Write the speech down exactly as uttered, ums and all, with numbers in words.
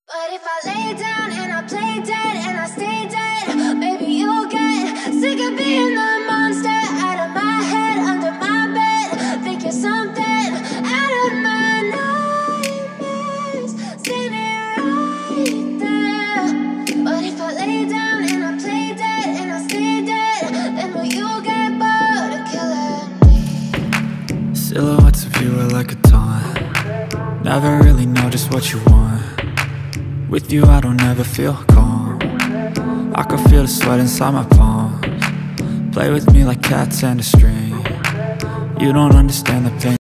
But if I lay down and I play dead and I stay dead, maybe you'll get sick of being the monster out of my head, under my bed. Think you're something out of my nightmares, standing right there. But if I lay down and I play dead and I stay dead, then will you get bored of killing me? Silhouettes of you are like a taunt. Never really know just what you want. With you I don't ever feel calm. I can feel the sweat inside my palms. Play with me like cats and a string. You don't understand the pain.